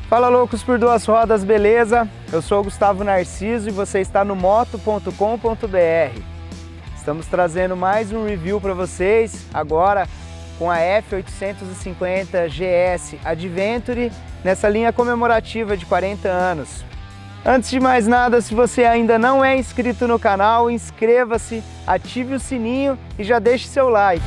Fala loucos por duas rodas, beleza? Eu sou o Gustavo Narciso e você está no moto.com.br. Estamos trazendo mais um review para vocês, agora com a F850 GS Adventure, nessa linha comemorativa de 40 anos. Antes de mais nada, se você ainda não é inscrito no canal, inscreva-se, ative o sininho e já deixe seu like.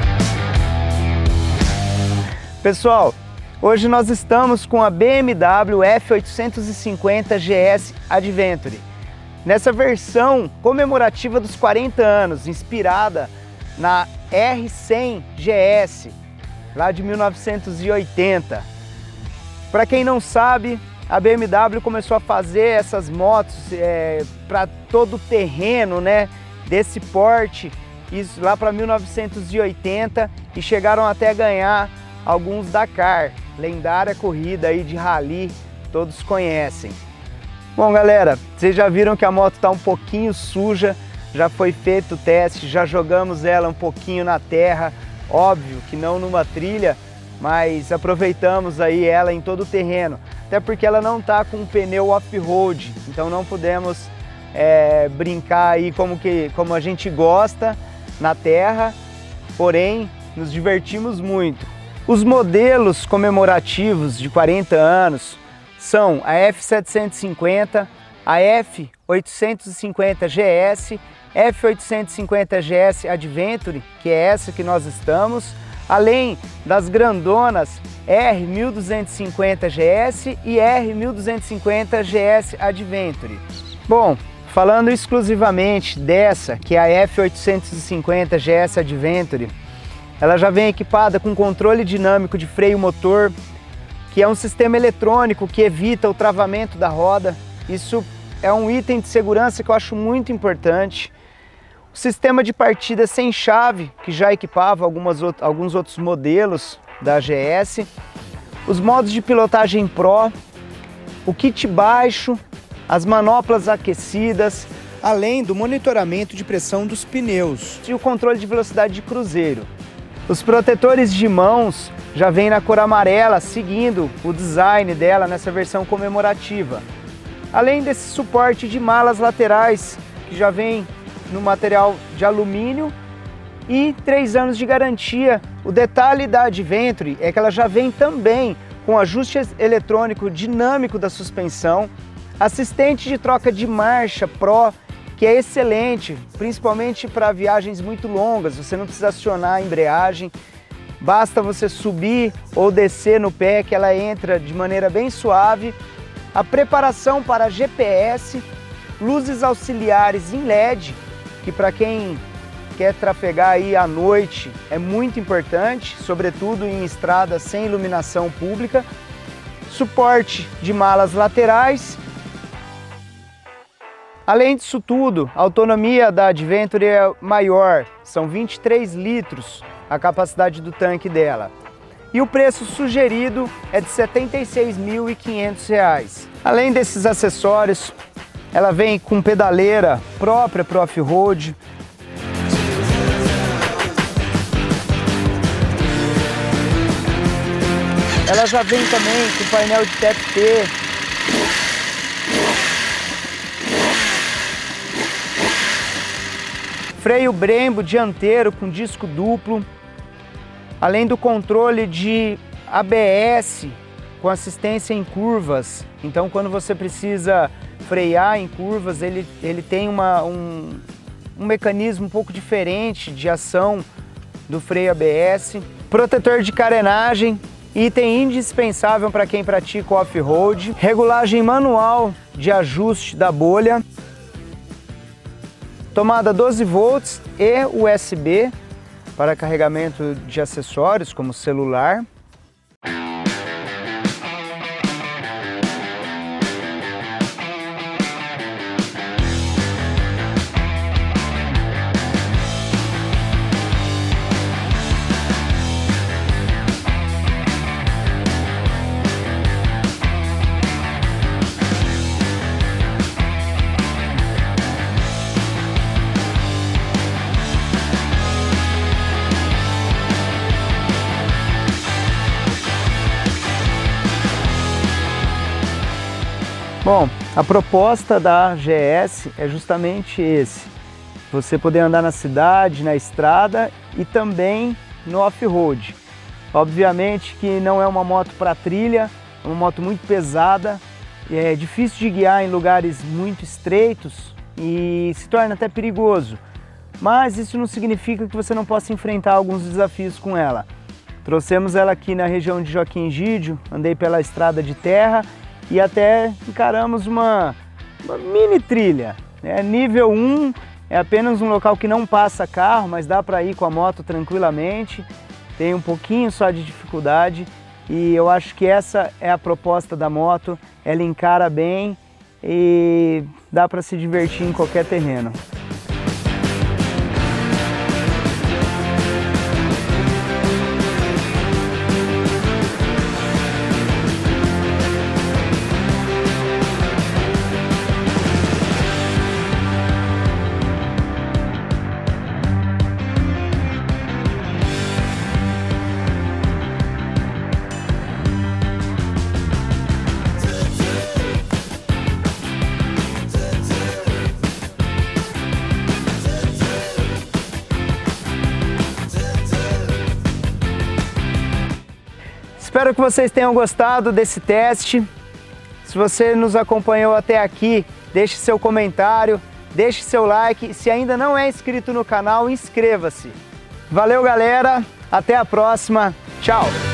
Pessoal, hoje nós estamos com a BMW F850 GS Adventure, nessa versão comemorativa dos 40 anos, inspirada na R100 GS, lá de 1980. Para quem não sabe, a BMW começou a fazer essas motos para todo o terreno, né, desse porte, isso lá para 1980, e chegaram até a ganhar alguns Dakar, lendária corrida aí de rally, todos conhecem. Bom galera, vocês já viram que a moto está um pouquinho suja, já foi feito o teste, já jogamos ela um pouquinho na terra, óbvio que não numa trilha, mas aproveitamos aí ela em todo o terreno, até porque ela não está com um pneu off-road, então não podemos brincar aí como a gente gosta na terra, porém nos divertimos muito. Os modelos comemorativos de 40 anos são a F750, a F850 GS, F850 GS Adventure, que é essa que nós estamos, além das grandonas R1250 GS e R1250 GS Adventure. Bom, falando exclusivamente dessa, que é a F850 GS Adventure, ela já vem equipada com controle dinâmico de freio motor, que é um sistema eletrônico que evita o travamento da roda. Isso é um item de segurança que eu acho muito importante. O sistema de partida sem chave, que já equipava alguns outros modelos da GS. Os modos de pilotagem Pro, o kit baixo, as manoplas aquecidas, além do monitoramento de pressão dos pneus e o controle de velocidade de cruzeiro. Os protetores de mãos já vêm na cor amarela, seguindo o design dela nessa versão comemorativa. Além desse suporte de malas laterais, que já vem no material de alumínio, e 3 anos de garantia. O detalhe da Adventure é que ela já vem também com ajuste eletrônico dinâmico da suspensão, assistente de troca de marcha Pro, que é excelente, principalmente para viagens muito longas. Você não precisa acionar a embreagem, basta você subir ou descer no pé que ela entra de maneira bem suave. A preparação para GPS, luzes auxiliares em LED, que para quem quer trafegar aí à noite é muito importante, sobretudo em estradas sem iluminação pública. Suporte de malas laterais. Além disso tudo, a autonomia da Adventure é maior, são 23 litros a capacidade do tanque dela. E o preço sugerido é de R$ 76.500. Além desses acessórios, ela vem com pedaleira própria para o off-road. Ela já vem também com painel de TFT. Freio Brembo dianteiro com disco duplo, além do controle de ABS com assistência em curvas. Então quando você precisa frear em curvas, ele tem um mecanismo um pouco diferente de ação do freio ABS. Protetor de carenagem, item indispensável para quem pratica off-road. Regulagem manual de ajuste da bolha. Tomada 12 volts e USB para carregamento de acessórios como celular. Bom, a proposta da GS é justamente esse. Você poder andar na cidade, na estrada e também no off-road. Obviamente que não é uma moto para trilha, é uma moto muito pesada, é difícil de guiar em lugares muito estreitos e se torna até perigoso. Mas isso não significa que você não possa enfrentar alguns desafios com ela. Trouxemos ela aqui na região de Joaquim Egídio, andei pela estrada de terra e até encaramos uma mini trilha. Nível 1 é apenas um local que não passa carro, mas dá para ir com a moto tranquilamente. Tem um pouquinho só de dificuldade e eu acho que essa é a proposta da moto. Ela encara bem e dá para se divertir em qualquer terreno. Espero que vocês tenham gostado desse teste. Se você nos acompanhou até aqui, deixe seu comentário, deixe seu like. Se ainda não é inscrito no canal, inscreva-se. Valeu, galera. Até a próxima. Tchau.